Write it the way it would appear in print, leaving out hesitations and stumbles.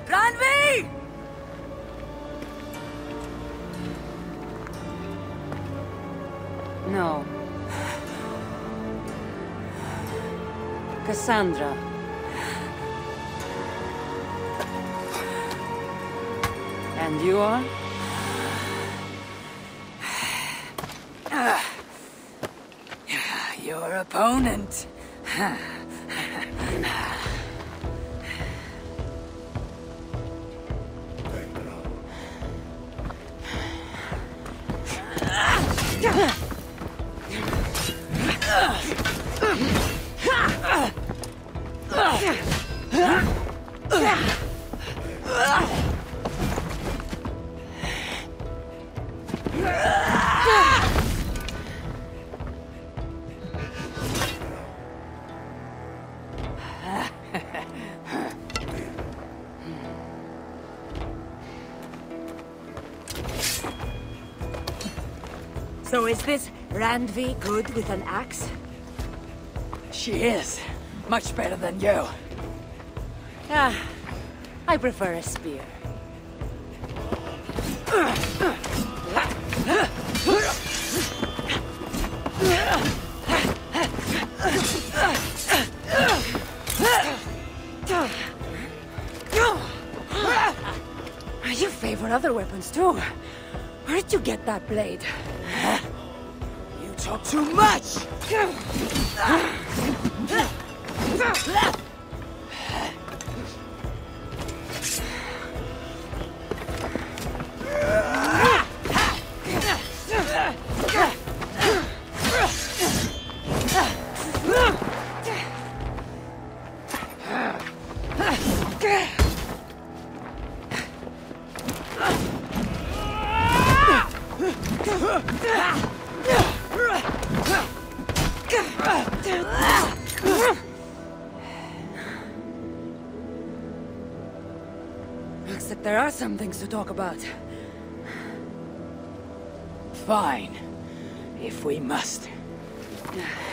Ranvi! No. Cassandra. And you are? Your opponent. So is this Randvi good with an axe? She is. Much better than you. Ah, I prefer a spear. You favor other weapons too. Where did you get that blade? You talk too much! Looks like there are some things to talk about. Fine, if we must.